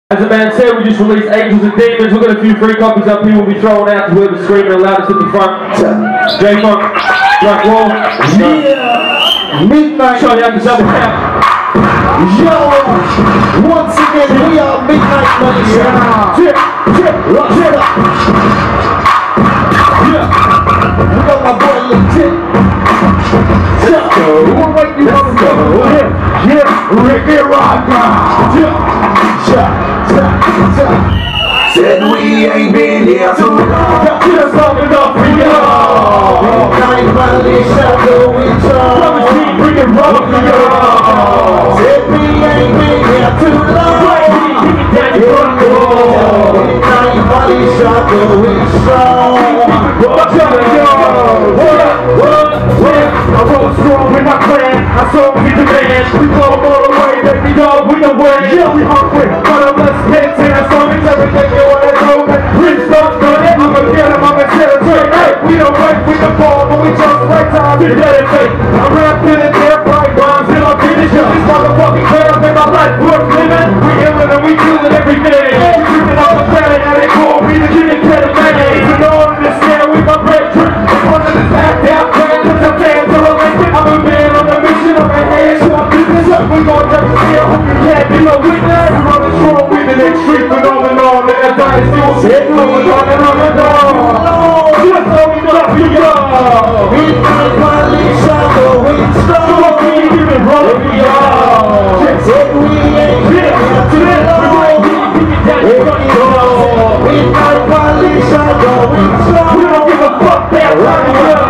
As the man said, we just released Angels and Demons. We've got a few free copies up here we'll be throwing out to whoever's screaming the loudest at the front. J-Funk, Black Wall. Yeah! Midnight. Show you how to double tap. Yo! Once again, we are Midnight Militia. Rush it up. Yeah! We got my boy legit. Let's go. We'll wait you on the go. Yeah! Ricky Rocker. Said we ain't been here too long. Just long enough for y'all. Midnight Militia going strong. Bring it rough for y'all. Said we ain't been here too long. Midnight Militia going strong. I roll strong with my clan. I saw we the man. We blow them all away, baby dog. We the way. Yeah, we hungry. But I'm less hits and our stomachs. Everything you want is open. Rich stuff good. I'ma get him. I'ma celebrate. Hey, we don't wait with the ball, but we just right time to dedicate. I'm rapping in there, bright rhymes till I'm finished. This motherfucking club in my life worth living. We illin' and we killing everything. We tripping off the planet and they call me the king of the man. Even though I'm in the snare with my bread drip. One of this act out plan, cause I'm fans are elected. I'm a man on a mission, I'm a hand, so I'm business up. We gon' jump the scale, hope you can't be no witness. We run the strong with an extreme phenomenon. And that dynasty will sit going on and on and on. Just so we know for y'all. Midnight Militia going strong. So what can you give it wrong for y'all? Said we ain't been here too long. Midnight Militia going strong. We don't give a fuck that right now.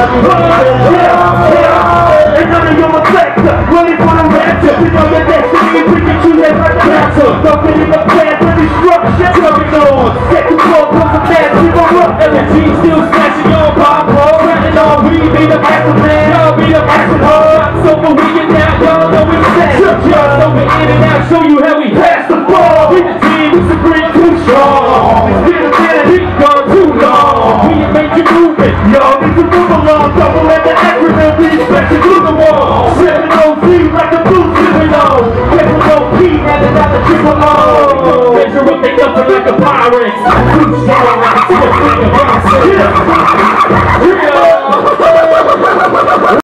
And none of your mistakes, running for the ransom. We know your destiny, we can choose that like a answer. Something in the plan for destruction. Coming on, second floor, plus a man, we gon' up. LG still smashing your pop, bro. Running on, we be the master man. Y'all be the master hard. So for we get down, y'all know it's set. Y'all know we're in and out, show you how we pass the ball. We the team, we supreme, too strong. It's been a minute, we gone too long. We ain't made you move it, y'all need to move along. Double and the acronym, we expect you through the wall. 7 OZ like a blue slipping on. Triple OP, added out the triple O. Measure up, they nothing like a pirate. Too strong, like a 10 finger box. Yeah.